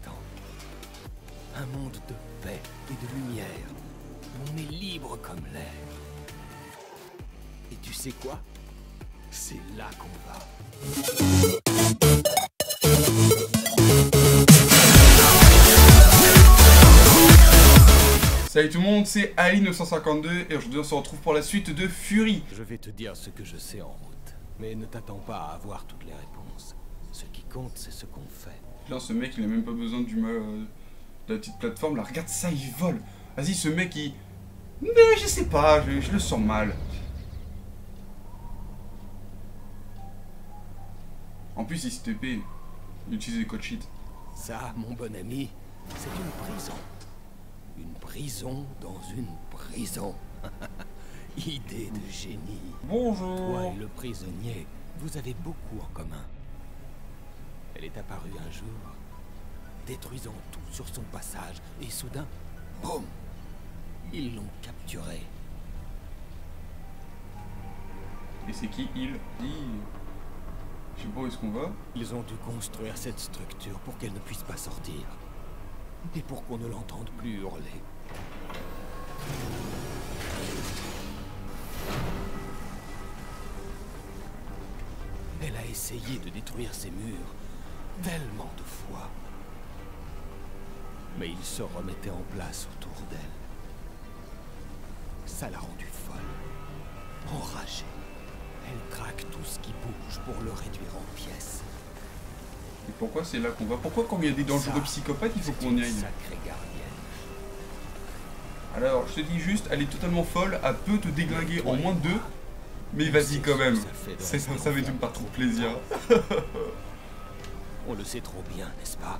m'attend. Un monde de paix et de lumière, où on est libre comme l'air. Et tu sais quoi? C'est là qu'on va. Salut tout le monde, c'est Ali952 et aujourd'hui on se retrouve pour la suite de Fury. Je vais te dire ce que je sais en route, mais ne t'attends pas à avoir toutes les réponses. Ce qui compte, c'est ce qu'on fait. Là, ce mec il a même pas besoin de la petite plateforme là, regarde ça, il vole. Vas-y, ce mec il... Mais je sais pas, je le sens mal. En plus il se TP, il utilise des code sheets. Ça, mon bon ami, c'est une prison. Une prison dans une prison. Idée de génie. Bonjour. Toi et le prisonnier, vous avez beaucoup en commun. Elle est apparue un jour, détruisant tout sur son passage, et soudain, boum, ils l'ont capturée. Et c'est qui il? Je sais pas où est-ce qu'on va. Ils ont dû construire cette structure pour qu'elle ne puisse pas sortir. Et pour qu'on ne l'entende plus hurler. Elle a essayé de détruire ces murs tellement de fois. Mais ils se remettaient en place autour d'elle. Ça l'a rendue folle, enragée. Elle traque tout ce qui bouge pour le réduire en pièces. Et pourquoi c'est là qu'on va? Pourquoi quand il y a des dangereux psychopathes, il faut qu'on y aille? Sacrée gardienne. Alors, je te dis juste, elle est totalement folle, elle peut te déglinguer en moins de 2. Mais vas-y quand même, ça fait tout par trop plaisir. On le sait trop bien, n'est-ce pas?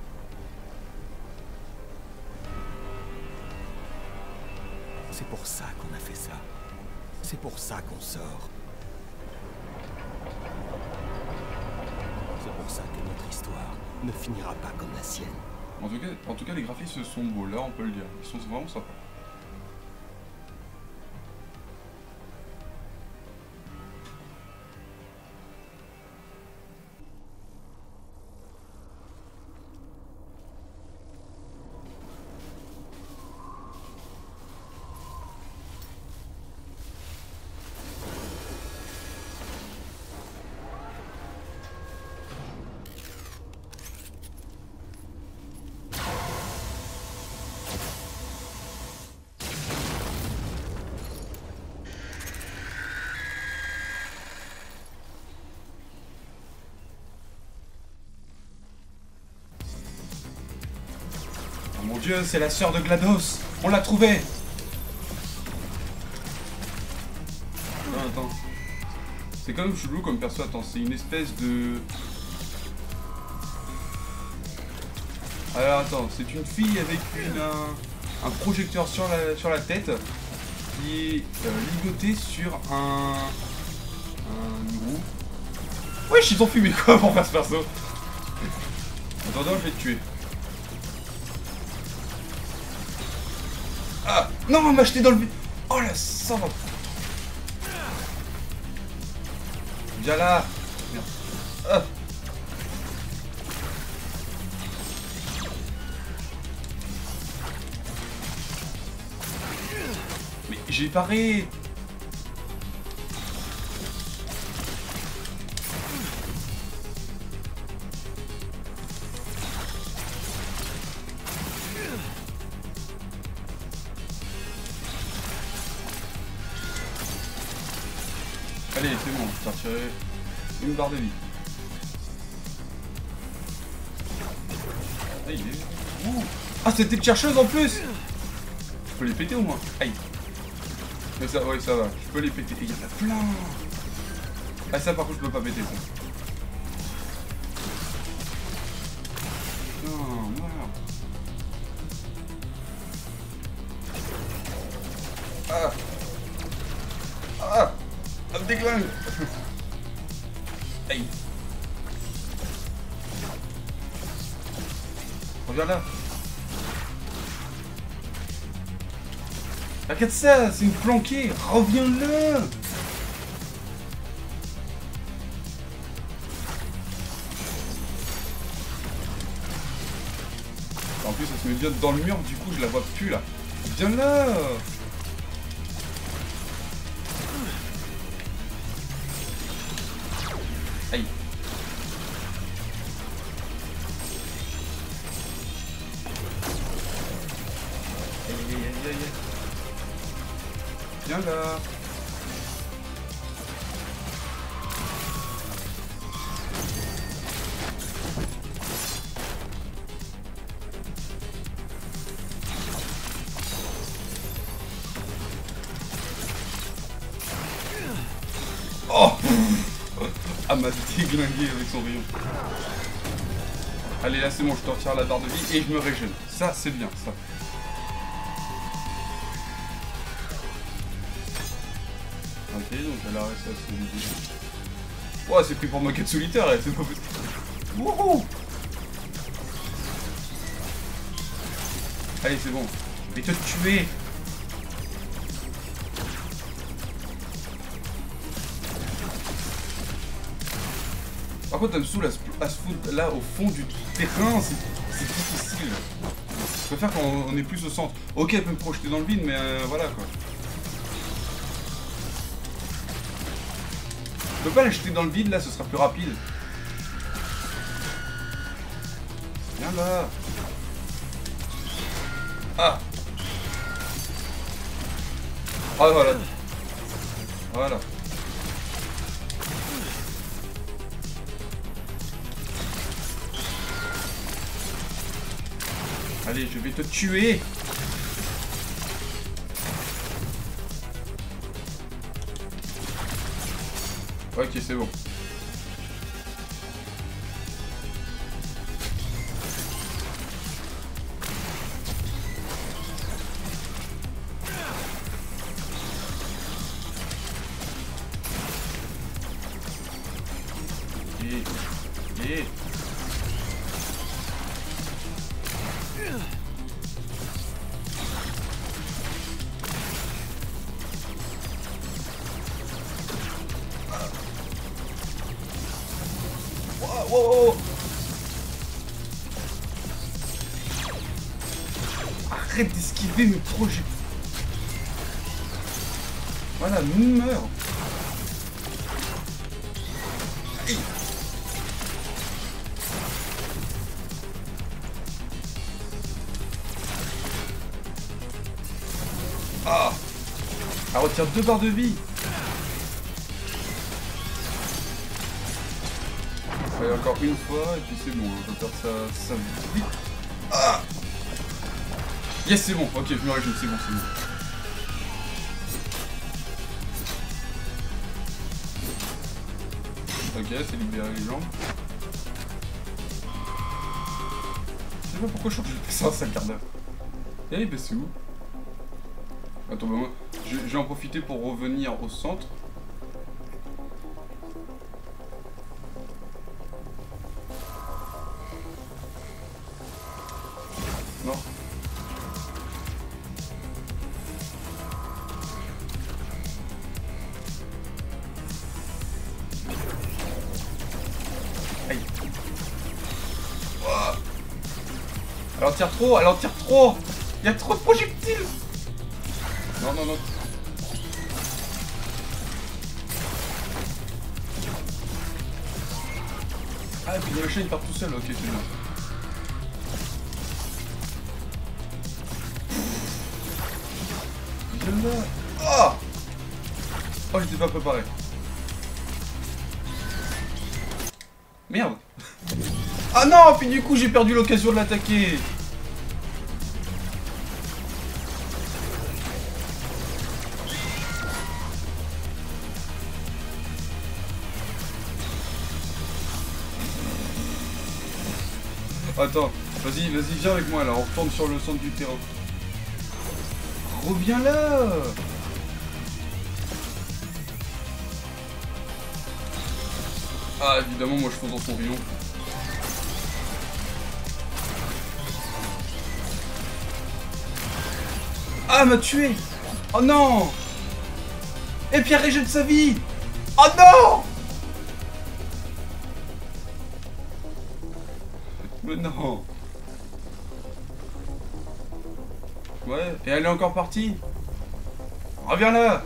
C'est pour ça qu'on a fait ça. C'est pour ça qu'on sort. C'est pour ça que notre histoire ne finira pas comme la sienne. En tout cas, les graphismes sont beaux, là on peut le dire. Ils sont vraiment sympas. Mon dieu, c'est la sœur de GLaDOS. On l'a trouvée. Attends. C'est quand même chelou comme perso. Attends, c'est une espèce de... Alors attends, c'est une fille avec un projecteur sur la tête qui est ligotée sur un roue. Wesh, ils ont fumé quoi pour faire ce perso? Attends, je vais te tuer. Ah non, on m'a jeté dans le vide. Oh la sang. Viens là. Merde. Ah. Mais j'ai paré. Allez, c'est bon, je t'ai retiré une barre de vie. Ah, il est... Ouh. Ah, c'était une chercheuse en plus. Je peux les péter au moins. Aïe. Mais ça, ouais, ça va. Je peux les péter. Et il y en a plein. Ah, ça par contre, je peux pas péter ça. Non, merde. Ah. Ah. Ça me déglingue. Aïe. Regarde là. Regarde ça, c'est une flanquée. Reviens-le. En plus, ça se met bien dans le mur, du coup, je la vois plus là. Viens là! Aïe. Aïe, aïe, aïe, aïe. Viens là. Oh. Ah, m'a déglingué avec son rayon. Allez, là c'est bon, je te retire la barre de vie et je me régène. Ça, c'est bien, ça. Ok, donc elle a réussi à se vider. Oh, c'est pris pour ma quête solitaire, elle, c'est pas possible. Wouhou! Allez, c'est bon. Je vais te tuer. Par contre, elle me saoule à se foutre là au fond du terrain, c'est difficile. Je préfère qu'on est plus au centre. Ok, elle peut me projeter dans le vide, mais voilà quoi. Je peux pas la jeter dans le vide là, ce sera plus rapide. Viens là. Ah. Ah voilà. Voilà. Allez, je vais te tuer. Ok, c'est bon. Et... Wow. Arrête d'esquiver mes projets. Voilà, meurs. Aïe. Ah. Elle retire 2 barres de vie. Et encore une fois, et puis c'est bon, on va faire ça vite. Ah. Yes, c'est bon, ok, je me régène, c'est bon, c'est bon. Ok, c'est libéré les jambes. Je sais pas pourquoi je change de ça, ça quart d'heure. Eh ben c'est où? Attends, bah moi, je vais en profiter pour revenir au centre. Non. Aïe. Oh. Elle en tire trop, elle en tire trop. Il y a trop de projectiles. Non, non, non. Ah, et puis le machin il part tout seul, ok, c'est bien. Oh, oh, j'étais pas préparé. Merde. Ah non, puis du coup j'ai perdu l'occasion de l'attaquer. Attends, vas-y, viens avec moi là, on retourne sur le centre du terrain. Reviens là. Ah, évidemment, moi je fonce dans son rayon. Ah, elle m'a tué. Oh non. Et puis elle régène sa vie. Oh non. Mais non. Ouais, et elle est encore partie. Reviens là.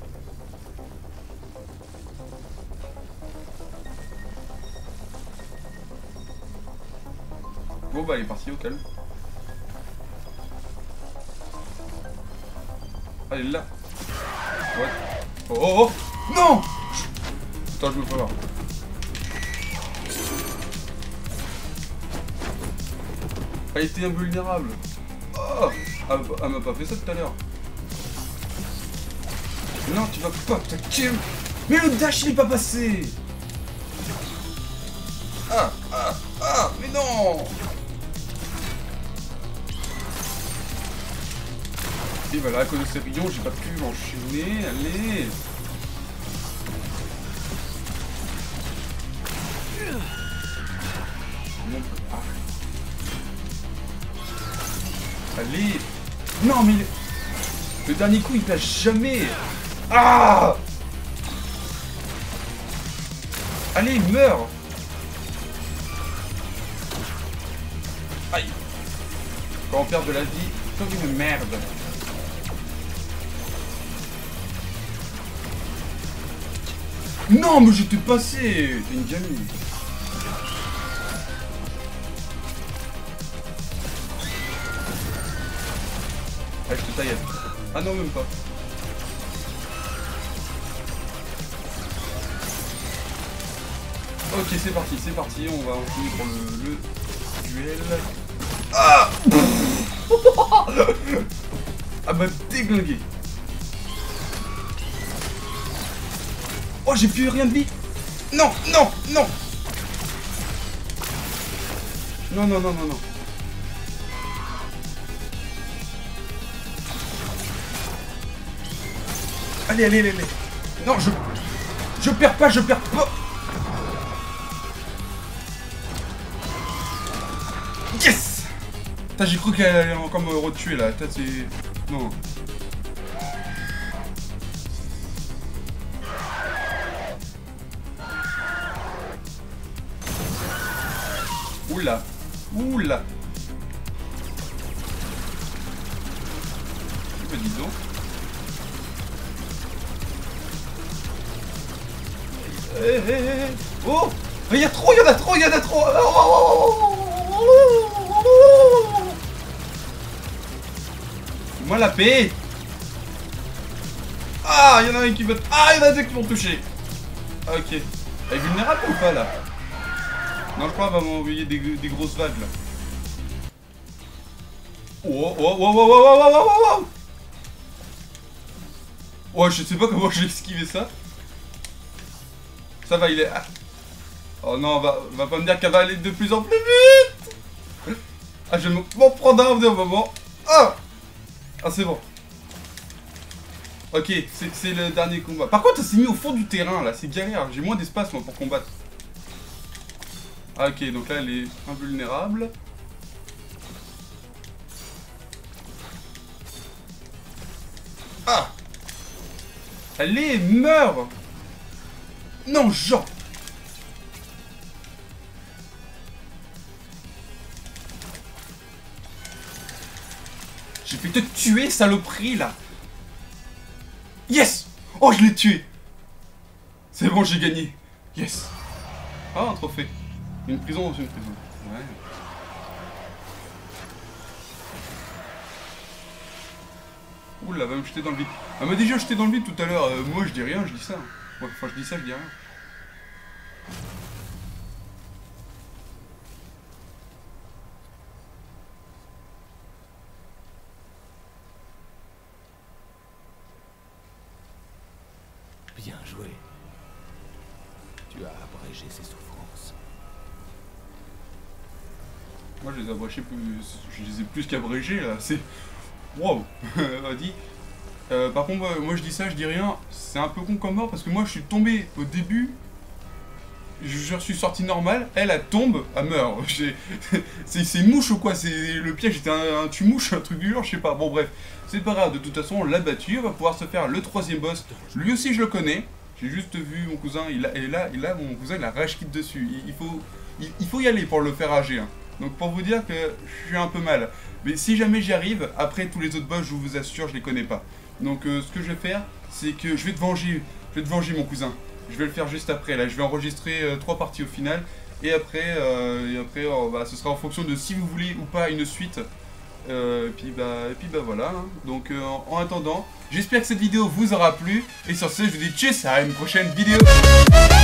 Bon bah elle est partie au calme. Ah, elle est là. Ouais. Oh oh oh. Non. Attends, je me prépare. Elle était invulnérable. Oh, elle m'a pas fait ça tout à l'heure. Non, tu vas pas t'attaquer. Mais le dash il est pas passé. Mais non. Et voilà, à cause de ces rayons, j'ai pas pu enchaîner. Allez. Allez. Non, mais le dernier coup, il passe jamais. Ah. Allez, meurs. Aïe. Quand on perd de la vie, comme une merde. Non, mais j'étais passé. T'es une gamine. Ah, je te taille. Ah non, même pas. Ok, c'est parti, on va enchaîner pour le duel. Ah. Ah bah déglingué. Oh, j'ai plus rien de vie. Non, non, non. Non, non, non, non, non. Allez, allez, allez, allez. Non, je perds pas, je perds pas. Yes. Putain, j'ai cru qu'elle allait encore me retuer là. Putain, c'est... Non. Oula. Oula. Dis donc. Oh, il y a trop, il y en a trop, il y en a trop. Moi la paix. Ah, il y en a un qui veut... Ah, il y en a deux qui vont toucher. Ok. Elle est vulnérable ou pas là? Non, je crois qu'elle va m'envoyer des grosses vagues là. Oh, oh, oh, oh, oh, oh, oh, oh, oh, oh. Ouais, je sais pas comment j'ai esquivé ça. Ça va, il est... Ah. Oh non, va pas me dire qu'elle va aller de plus en plus vite. Ah, je vais m'en prendre un moment. Ah, ah c'est bon. Ok, c'est le dernier combat. Par contre, ça s'est mis au fond du terrain, là. C'est galère. J'ai moins d'espace, moi, pour combattre. Ah, ok, donc là, elle est invulnérable. Ah. Allez, meurs. Non, Jean. J'ai fait te tuer, saloperie, là. Yes. Oh, je l'ai tué. C'est bon, j'ai gagné. Yes. Ah, un trophée. Une prison, c'est une prison. Ouais. Oula, va me jeter dans le vide. Elle m'a déjà jeté dans le vide tout à l'heure. Moi, je dis rien, je dis ça. Ouais, enfin, je dis ça, je dis rien. Bien joué. Tu as abrégé ses souffrances. Moi, je les ai abrégés plus... Je les ai plus qu'abrégés, là. C'est... Wow. Vas-y. Par contre, moi, je dis ça, je dis rien. C'est un peu con comme mort, parce que moi, je suis tombé au début. Je suis sorti normal. Elle tombe, elle meurt. C'est une mouche ou quoi? Le piège était un tue-mouche, un truc du genre, je sais pas. Bon, bref. C'est pas grave, de toute façon, on l'a battu. On va pouvoir se faire le 3e boss. Lui aussi, je le connais. J'ai juste vu mon cousin, mon cousin, il a rage quitte dessus. Il faut y aller pour le faire rager. Hein. Donc pour vous dire que je suis un peu mal. Mais si jamais j'y arrive, après tous les autres boss, je vous assure, je les connais pas. Donc ce que je vais faire, c'est que je vais te venger mon cousin. Je vais le faire juste après, là je vais enregistrer 3 parties au final. Et après, bah, ce sera en fonction de si vous voulez ou pas une suite. Et puis bah voilà. Hein. Donc en attendant, j'espère que cette vidéo vous aura plu. Et sur ce, je vous dis tchuss à une prochaine vidéo.